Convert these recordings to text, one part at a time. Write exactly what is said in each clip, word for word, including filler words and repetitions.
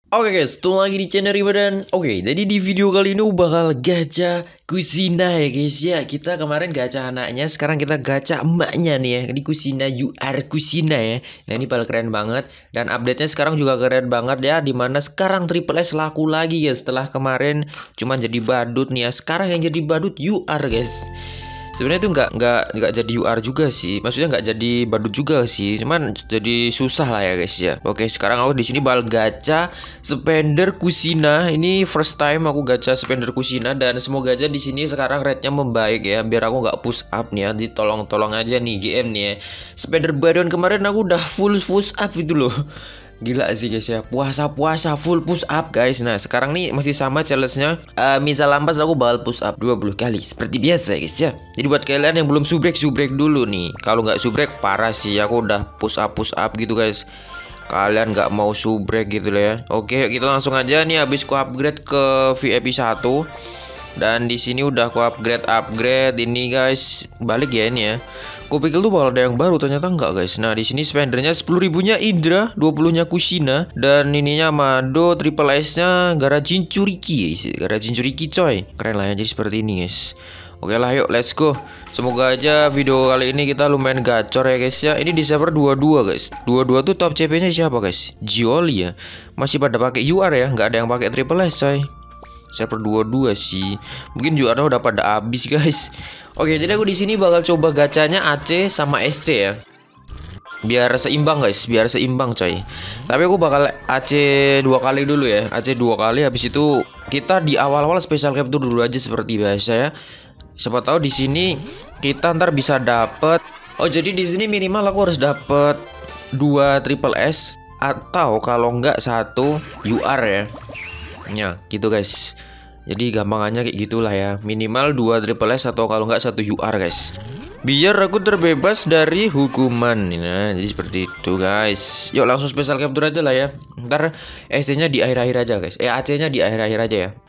Oke guys, ketemu lagi di channel Riba dan oke, jadi di video kali ini bakal gacha Kusina ya guys ya. Kita kemarin gacha anaknya, sekarang kita gacha emaknya nih ya. Ini Kusina U R Kusina ya. Nah ini bakal keren banget dan update-nya sekarang juga keren banget ya. Dimana sekarang Triple S laku lagi ya. Setelah kemarin cuma jadi badut nih ya. Sekarang yang jadi badut U R guys. Sebenarnya itu nggak nggak nggak jadi U R juga sih, maksudnya nggak jadi badut juga sih, cuman jadi susah lah ya guys ya. Oke, sekarang aku di sini bakal gacha spender Kusina. Ini first time aku gacha spender Kusina dan semoga aja di sini sekarang rate-nya membaik ya, biar aku nggak push up nih ya. Ditolong-tolong aja nih G M nih ya. Spender Baron kemarin aku udah full push up itu loh. Gila sih guys ya, puasa-puasa full push up guys. Nah sekarang nih masih sama challenge-nya, uh, misal lampas aku bakal push up dua puluh kali seperti biasa guys ya. Jadi buat kalian yang belum subrek, subrek dulu nih. Kalau nggak subrek parah sih, aku udah push up push up gitu guys. Kalian nggak mau subrek gitu loh ya. Oke kita langsung aja nih, habis ku upgrade ke V I P satu. Dan di sini udah aku upgrade upgrade ini guys. Balik ya ini ya. Ku pikir tuh bakal ada yang baru, ternyata enggak guys. Nah di sini spendernya sepuluh ribunya Indra, dua puluh-nya Kusina, dan ininya Mado, triple S-nya Gara Jinchuriki guys. Gara Jinchuriki coy. Keren lah ya, jadi seperti ini guys. Oke lah yuk let's go. Semoga aja video kali ini kita lumayan gacor ya guys ya. Ini di server dua puluh dua guys. dua puluh dua tuh top C P-nya siapa guys? Jioli ya. Masih pada pakai U R ya, nggak ada yang pakai triple S coy. Server dua puluh dua sih. Mungkin U R-nya udah pada habis guys. Oke, jadi aku di sini bakal coba gacanya A C sama S C ya. Biar seimbang guys, biar seimbang coy. Tapi aku bakal A C dua kali dulu ya. A C dua kali, habis itu kita di awal-awal special capture dulu aja seperti biasa ya. Siapa tahu di sini kita ntar bisa dapet. Oh, jadi di sini minimal aku harus dapet dua triple S atau kalau enggak satu U R ya. Ya, gitu guys. Jadi gampangannya kayak gitulah ya. Minimal dua triple S atau kalau nggak satu U R guys. Biar aku terbebas dari hukuman. Nah, jadi seperti itu guys. Yuk langsung special capture aja lah ya. Ntar S C-nya di akhir-akhir aja guys. Eh A C-nya di akhir-akhir aja ya.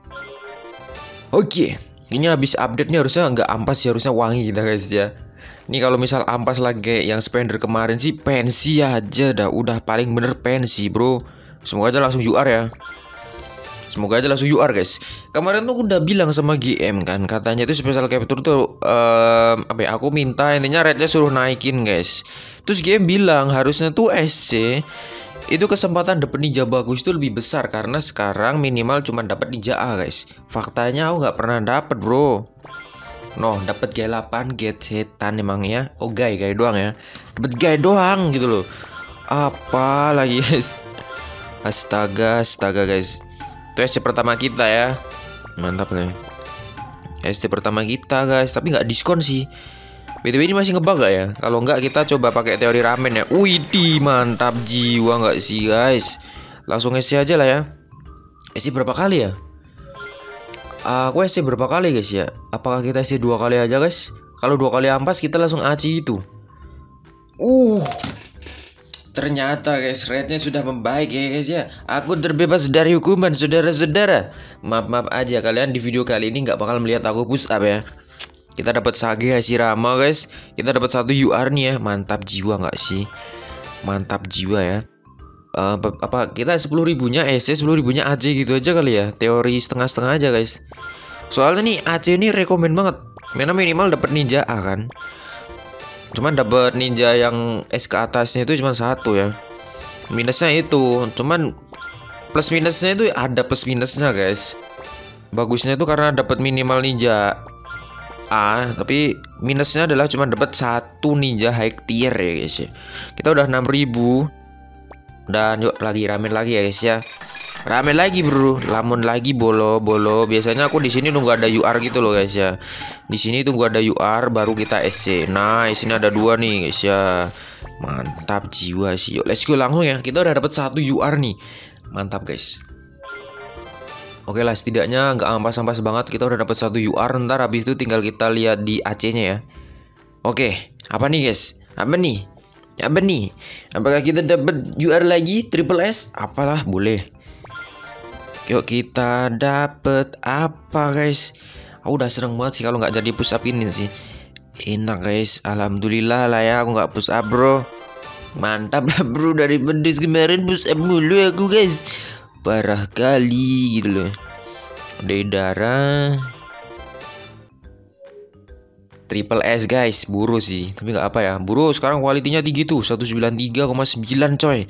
Oke, ini habis update nya harusnya nggak ampas ya, harusnya wangi kita guys ya. Ini kalau misal ampas lagi yang spender kemarin sih pensi aja dah. Udah paling bener pensi bro. Semoga aja langsung U R ya. Semoga aja langsung U R guys. Kemarin tuh udah bilang sama G M kan, katanya itu special capture tuh um, apa ya, aku minta intinya rate-nya suruh naikin guys. Terus G M bilang harusnya tuh S C itu kesempatan dapet ninja bagus itu lebih besar, karena sekarang minimal cuma dapat ninja A guys. Faktanya aku nggak pernah dapet bro. No, dapat G delapan get setan emang ya. Oh gay gay doang ya. Dapat gay doang gitu loh. Apa lagi guys? Astaga, astaga guys. Itu S C pertama kita ya. Mantap nih. S C pertama kita guys, tapi nggak diskon sih. B T W ini masih ngebug gak ya? Kalau nggak kita coba pakai teori ramen ya. Widih, mantap jiwa nggak sih guys? Langsung S C aja lah ya. S C berapa kali ya? Aku S C berapa kali guys ya? Apakah kita S C dua kali aja guys? Kalau dua kali ampas kita langsung A C itu. Uh. Ternyata guys, rate-nya sudah membaik ya guys ya. Aku terbebas dari hukuman saudara-saudara. Maaf-maaf aja kalian di video kali ini nggak bakal melihat aku push up ya. Kita dapat Sage Hashirama guys. Kita dapat satu U R nih ya. Mantap jiwa nggak sih? Mantap jiwa ya. Uh, apa kita sepuluh ribunya S C, sepuluh ribunya A C gitu aja kali ya. Teori setengah-setengah aja guys. Soalnya nih A C ini rekomen banget. Mana minimal dapat ninja A kan. Cuman dapat ninja yang S ke atasnya itu cuma satu ya. Minusnya itu, cuman plus minusnya itu ada plus minusnya guys. Bagusnya itu karena dapat minimal ninja A, tapi minusnya adalah cuma dapat satu ninja high tier ya guys ya. Kita udah enam ribu. Dan yuk lagi ramen lagi ya guys ya. Ramen lagi bro, lamun lagi bolo bolo. Biasanya aku di sini nunggu ada U R gitu loh guys ya. Di sini tunggu ada U R baru kita S C. Nah, di sini ada dua nih guys ya. Mantap jiwa sih. Yuk let's go langsung ya. Kita udah dapat satu U R nih. Mantap guys. Oke lah, setidaknya nggak ampas-ampas banget. Kita udah dapat satu U R. Ntar habis itu tinggal kita lihat di A C-nya ya. Oke, apa nih guys? Apa nih? Apa nih? Apakah kita dapat U R lagi triple S? Apalah, boleh. Yuk kita dapet apa guys? Aku udah seneng banget sih kalau nggak jadi push up ini sih. Enak guys, alhamdulillah lah ya aku nggak push up bro. Mantap lah bro, dari pendis kemarin push up mulu aku guys. parah kali gitu loh. Dari darah Triple S guys, buru sih, tapi nggak apa ya. Buru sekarang kualitinya tinggi tuh, seratus sembilan puluh tiga koma sembilan coy.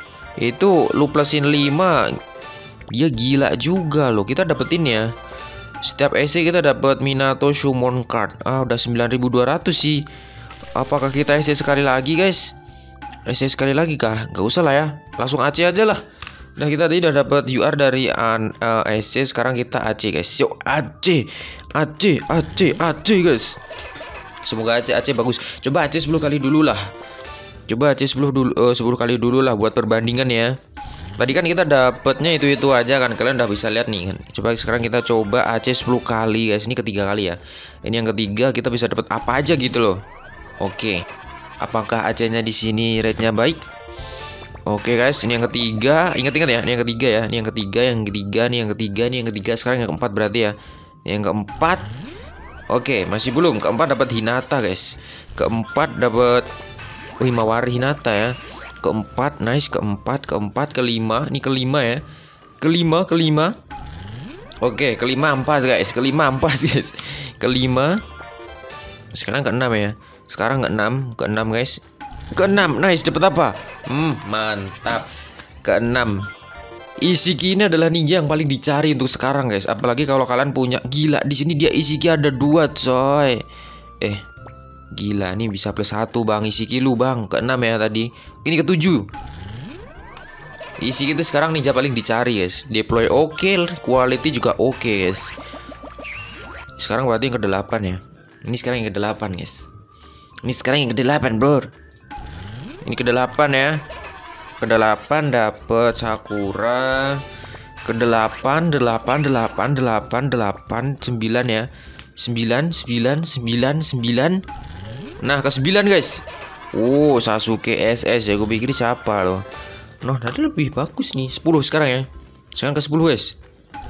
Itu lu plusin lima, dia gila juga loh. Kita dapetin ya. Setiap E C kita dapat Minato Shumon card. Ah, udah sembilan ribu dua ratus sih. Apakah kita E C sekali lagi guys? E C sekali lagi kah? Gak usah lah ya. Langsung A C aja lah. Nah, kita tadi udah dapat U R dari uh, E C, sekarang kita A C guys. Yuk, A C. A C, A C, A C guys. Semoga A C A C bagus. Coba A C sepuluh kali dulu lah. Coba A C sepuluh dulu uh, sepuluh kali dulu lah buat perbandingan ya. Tadi kan kita dapatnya itu-itu aja kan. Kalian udah bisa lihat nih kan. Coba sekarang kita coba A C sepuluh kali guys. Ini ketiga kali ya. Ini yang ketiga, kita bisa dapat apa aja gitu loh. Oke. Apakah A C-nya di sini rate-nya baik? Oke guys, ini yang ketiga. Ingat-ingat ya, ini yang ketiga ya. Ini yang ketiga, yang ketiga, ini yang ketiga, ini yang ketiga. Sekarang yang keempat berarti ya. Yang keempat. Oke, masih belum. Keempat dapat Hinata guys. Keempat dapat Himawari Hinata ya. Keempat, nice. Keempat, keempat, kelima. Ini kelima ya. Kelima, kelima. Oke, kelima ampas guys. Kelima ampas guys. Kelima. Sekarang keenam ya. Sekarang keenam, keenam guys. Keenam, nice. Dapat apa? Hmm, mantap. Keenam. Isiki ini adalah ninja yang paling dicari untuk sekarang guys. Apalagi kalau kalian punya. Gila, di sini dia Isiki ada dua coy. Eh, gila, ini bisa plus satu bang. Isiki lu bang, keenam ya tadi. Ini ketujuh. Isiki itu sekarang ninja paling dicari guys. Deploy oke, okay, quality juga oke okay, guys. Sekarang berarti yang kedelapan ya. Ini sekarang yang kedelapan guys. Ini sekarang yang kedelapan bro. Ini kedelapan ya. Kedelapan dapat Sakura. Kedelapan, delapan, delapan, delapan, delapan, sembilan ya. Sembilan, sembilan, sembilan, sembilan. Nah, ke sembilan guys. Oh, Sasuke S S ya. Gue pikir siapa loh. Nah, tadi lebih bagus nih. Sepuluh sekarang ya. Sekarang ke sepuluh guys.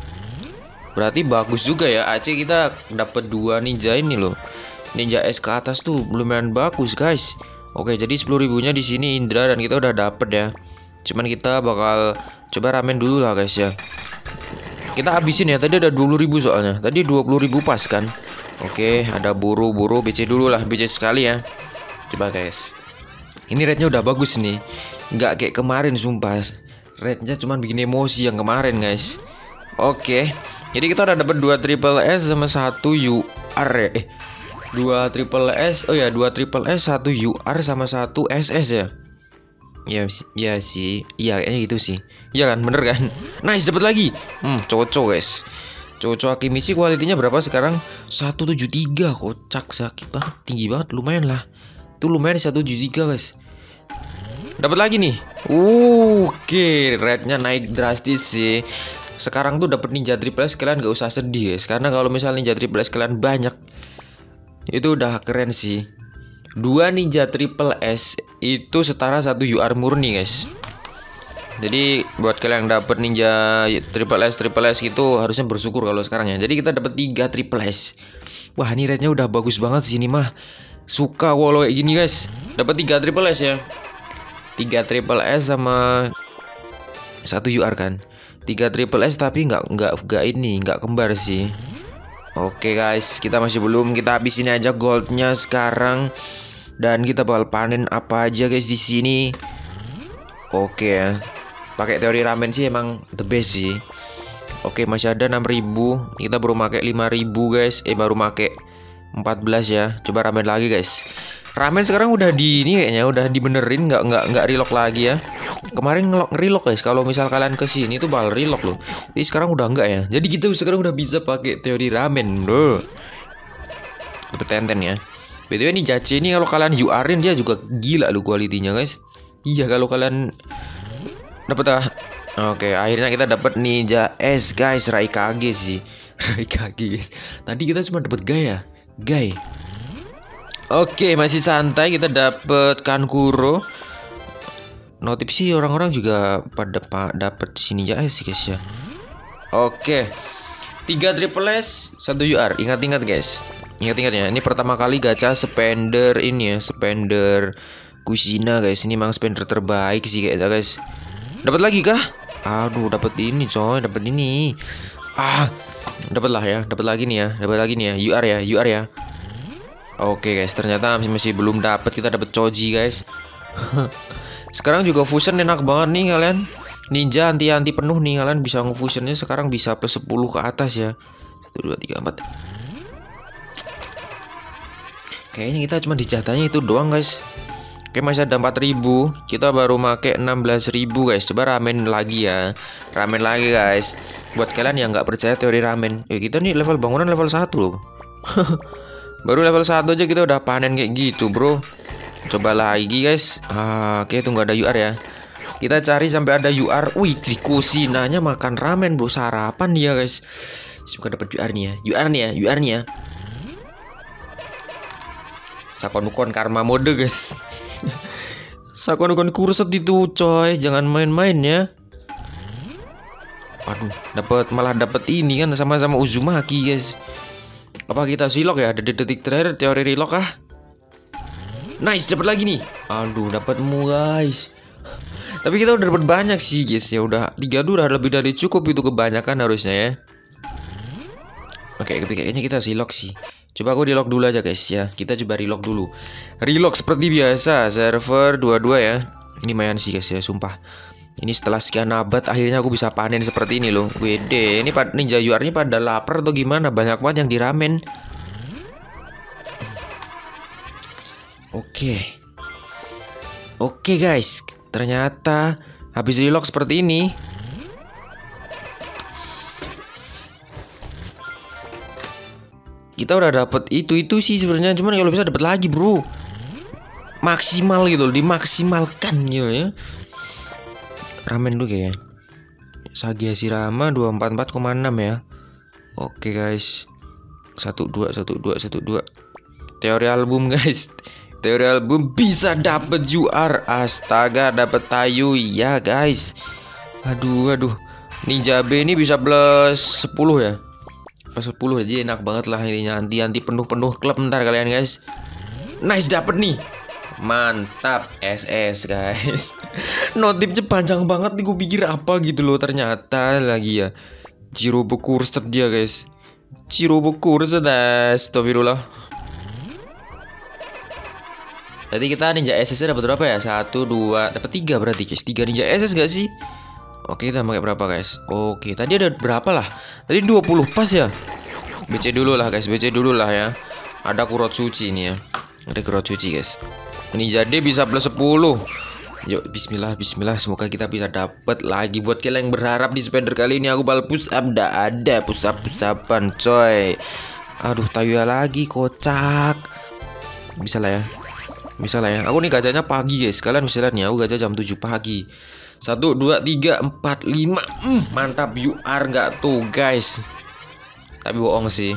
Berarti bagus juga ya. A C kita dapat dua ninja ini loh. Ninja S ke atas tuh lumayan bagus guys. Oke, jadi sepuluh ribunya di sini Indra dan kita udah dapet ya. Cuman kita bakal coba ramen dulu lah guys ya. Kita habisin ya. Tadi ada dua puluh ribu soalnya. Tadi dua puluh ribu pas kan. Oke, ada buru-buru B C dulu lah. B C sekali ya. Coba guys. Ini rate-nya udah bagus nih. Nggak kayak kemarin sumpah. Rate-nya cuman bikin emosi yang kemarin guys. Oke. Jadi kita udah dapat dua triple S sama satu U R ya. Eh, dua triple S, oh ya dua triple S, satu U R sama satu S S ya. Ya, ya sih, iya kayaknya gitu sih. Iya kan, bener kan? Nice, dapat lagi. Hmm, cocok guys. Cocok Akimichi kualitinya berapa sekarang? seratus tujuh puluh tiga, kocak sakit banget, tinggi banget, lumayan lah. Itu lumayan seratus tujuh puluh tiga guys. Dapat lagi nih. Uh, oke, okay. Rate-nya naik drastis sih. Sekarang tuh dapat ninja triple S kalian gak usah sedih guys, karena kalau misalnya ninja triple S kalian banyak, itu udah keren sih. Dua ninja triple S itu setara satu U R murni guys. Jadi buat kalian yang dapat ninja triple S triple S itu harusnya bersyukur kalau sekarang ya. Jadi kita dapat tiga triple S. Wah, ini rate-nya udah bagus banget sih ini mah. Suka walau kayak gini guys. Dapat tiga triple S ya. tiga triple S sama satu U R kan. tiga triple S tapi nggak nggak nggak ini, nggak kembar sih. Oke guys, kita masih belum, kita habisin aja goldnya sekarang dan kita bakal panen apa aja guys di sini. Oke ya, pakai teori ramen sih emang the best sih. Oke, masih ada enam ribu, kita baru pakai lima ribu guys, eh baru pakai empat belas ya. Coba ramen lagi guys. Ramen sekarang udah di ini kayaknya udah dibenerin, nggak nggak nggak relock lagi ya. Kemarin ngelok relock guys, kalau misal kalian kesini tuh bakal relock loh. Jadi sekarang udah enggak ya. Jadi kita sekarang udah bisa pakai teori ramen bro. Dapat tenten ya. B T W ini Jace ini kalau kalian U R-in dia juga gila loh kualitinya guys. Iya kalau kalian dapat ah. Oke, akhirnya kita dapat ninja S guys, Raikage sih. Raikage guys. Tadi kita cuma dapat Gaya, Gai. Oke, masih santai, kita dapet Kankuro. Notif sih orang-orang juga pada pak dapat sini ya sih guys ya. Oke, tiga triple S, satu U R. Ingat-ingat guys, ingat-ingat ya. Ini pertama kali gacha spender ini ya, spender Kushina guys. Ini memang spender terbaik sih kayaknya guys. Dapat lagi kah? Aduh, dapat ini coy, dapat ini. Ah, dapat lah ya, dapat lagi nih ya, dapat lagi nih ya. U R ya, U R ya. Oke guys, ternyata masih, masih belum dapat, kita dapat Choji guys. Sekarang juga fusion enak banget nih kalian. Ninja anti-anti penuh nih, kalian bisa ngefusionnya sekarang bisa plus sepuluh ke atas ya. satu dua tiga empat. Kayaknya kita cuma dijatahnya itu doang guys. Oke, masih ada empat ribu. Kita baru make enam belas ribu guys. Coba ramen lagi ya. Ramen lagi guys. Buat kalian yang nggak percaya teori ramen, ya kita nih level bangunan level satu loh. Baru level satu aja kita udah panen kayak gitu bro. Coba lagi guys. ah, Oke, tunggu ada U R ya. Kita cari sampai ada U R. Wih, di kusinanya makan ramen bro. Sarapan dia guys. Semoga dapat U R nih ya. U R nih ya, U R nih ya. Sakonukon karma mode guys. Sakonukon kurset itu coy. Jangan main-main ya. Aduh, dapat malah dapat ini kan sama-sama Uzumaki guys. Apa kita silok ya? Ada detik terakhir teori relock ah. Nice, dapat lagi nih. Aduh, dapatmu guys. Tapi kita udah dapat banyak sih guys. Ya udah tiga udah lebih dari cukup, itu kebanyakan harusnya ya. Oke, kayaknya kita silok sih. Coba aku di lock dulu aja guys ya. Kita coba relock dulu. Relock seperti biasa, server dua puluh dua ya. Ini lumayan sih guys ya, sumpah. Ini setelah sekian abad akhirnya aku bisa panen seperti ini loh. Wede, ini ninja U R-nya pada lapar atau gimana? Banyak banget yang di ramen. Oke. Oke guys, ternyata habis relock seperti ini. Kita udah dapet itu-itu sih sebenarnya, cuman kalau bisa dapat lagi, bro. Maksimal gitu loh, dimaksimalkan gitu ya. Ramen dulu kayaknya. Sagia Shirama dua empat empat koma enam ya. Oke guys. satu dua satu dua satu dua. Teori album guys. Teori album bisa dapet U R. Astaga, dapet Tayu ya guys. Aduh aduh. Ninja B ini bisa plus sepuluh ya. Plus sepuluh aja enak banget lah ini, anti-anti penuh-penuh klub ntar kalian guys. Nice, dapet nih. Mantap, S S guys. Notifnya panjang banget nih, gue pikir apa gitu loh, ternyata lagi ya Jirobo Kurset dia guys. Jirobo Kurset, astagfirullah. Tadi kita ninja S S dapat berapa ya? Satu, dua, dapat tiga berarti guys. Tiga ninja S S gak sih? Oke, kita pakai berapa guys? Oke, tadi ada berapa lah? Tadi dua puluh pas ya. B C dulu lah guys, B C dulu lah ya. Ada Kurotsuchi ini ya. Ada Kurotsuchi guys. Ninja D bisa plus sepuluh. Yuk, bismillah, bismillah. Semoga kita bisa dapat lagi. Buat kalian yang berharap di spender kali ini aku bal push up, ndak ada push up push upan coy. Aduh, Tayuya lagi, kocak. Bisa lah ya. Bisa lah ya. Aku nih gajahnya pagi guys. Kalian bisa lihat nih, aku gajah jam tujuh pagi. Satu, dua, tiga, empat, lima. mm, Mantap, U R nggak tuh guys. Tapi bohong sih.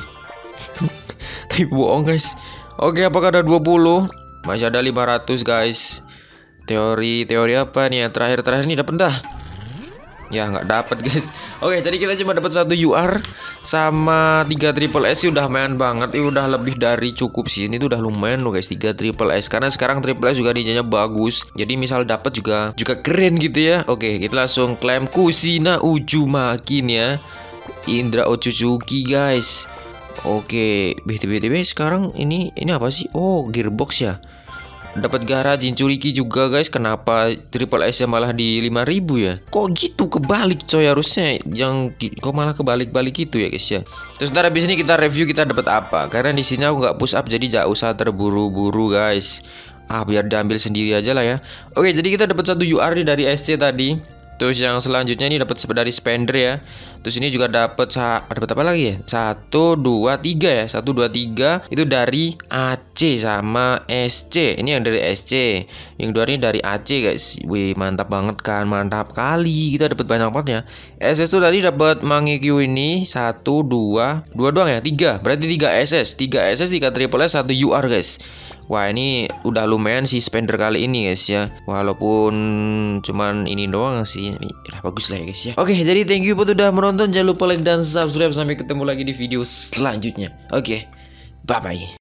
Tapi bohong guys. Oke, apakah ada dua puluh? Masih ada lima ratus guys. Teori teori apa nih ya? Terakhir-terakhir ini dapat dah. Ya nggak dapat guys. Oke, jadi kita cuma dapat satu U R sama tiga triple S sih udah lumayan banget. Ini udah lebih dari cukup sih. Ini tuh udah lumayan loh guys, tiga triple S. Karena sekarang triple S juga ninjanya bagus. Jadi misal dapat juga juga keren gitu ya. Oke, kita langsung klaim Kusina Uzumaki ya. Indra Otsutsuki guys. Oke, B T B sekarang ini ini apa sih? Oh, gearbox ya. Dapat Gaara Jinchuriki juga guys. Kenapa triple S nya malah di lima ribu ya? Kok gitu kebalik coy, harusnya yang kok malah kebalik-balik gitu ya guys ya. Terus ntar habis ini kita review kita dapat apa. Karena di sini aku nggak push up, jadi nggak usah terburu-buru guys. Ah, biar diambil sendiri aja lah ya. Oke, jadi kita dapat satu U R nih dari S C tadi. Terus yang selanjutnya ini dapat dari spender ya. Terus ini juga dapat dapat apa lagi ya? Satu, dua, tiga ya. Satu, dua, tiga itu dari A C sama S C. Ini yang dari S C. Yang dua ini dari A C guys. Wih, mantap banget kan? Mantap kali. Kita dapat banyak banget ya. S S tuh tadi dapat Mangekyo ini satu, dua, dua doang ya. Tiga. Berarti tiga S S. Tiga S S, tiga triple S, satu U R guys. Wah, ini udah lumayan sih spender kali ini guys ya. Walaupun cuman ini doang sih, ya, bagus lah ya guys ya. Oke, jadi thank you buat udah menonton. Jangan lupa like dan subscribe. Sampai ketemu lagi di video selanjutnya. Oke, bye bye.